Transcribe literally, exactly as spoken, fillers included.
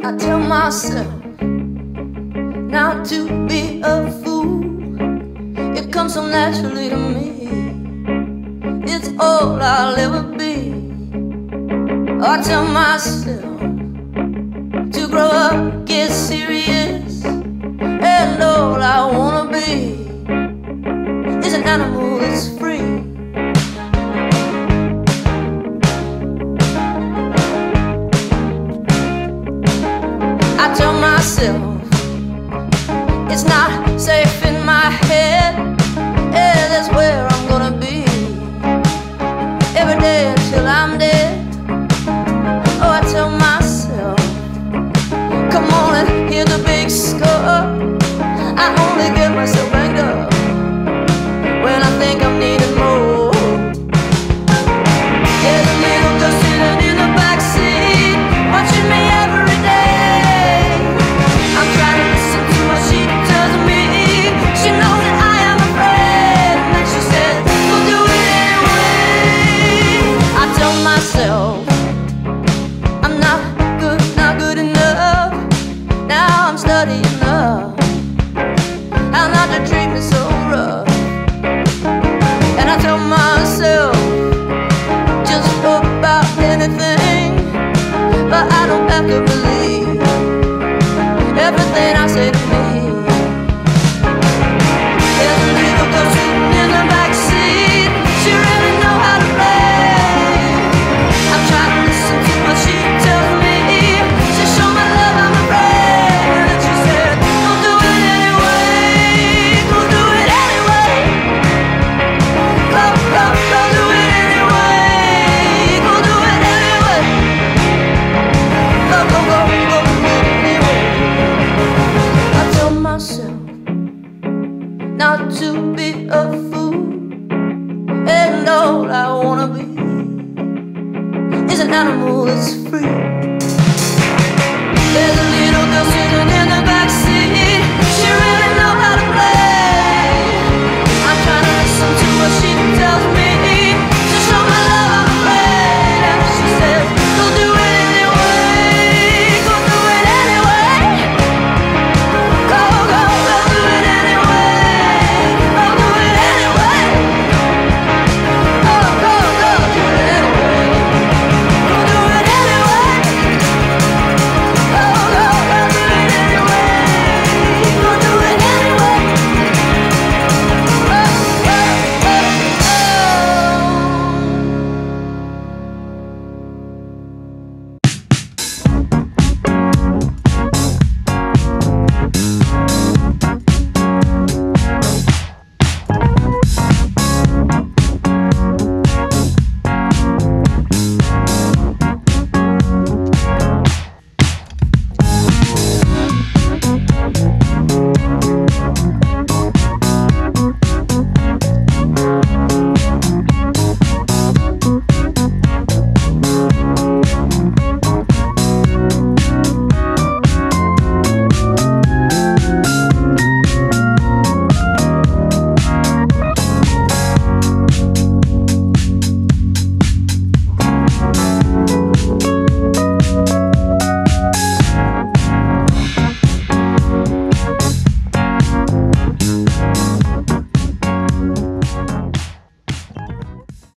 I tell myself not to be a fool. It comes so naturally to me. It's all I'll ever be. I tell myself to grow up, get serious, and all I wanna be is an animal that's free. I tell myself it's not safe in my head. Yeah, that's where I'm gonna be every day until I'm dead. Oh, I tell myself, come on and hear the big score. I only get myself banged up when I think I'm needing more. There's a little girl sitting in the backseat, watching me every day. I'm trying to listen to what she tells me. She knows that I am afraid, and she says, we'll do it anyway. I tell myself I'm not good, not good enough. Now I'm studying up how not to treat me so rough. And I tell myself just about anything, but I don't have to believe everything I say.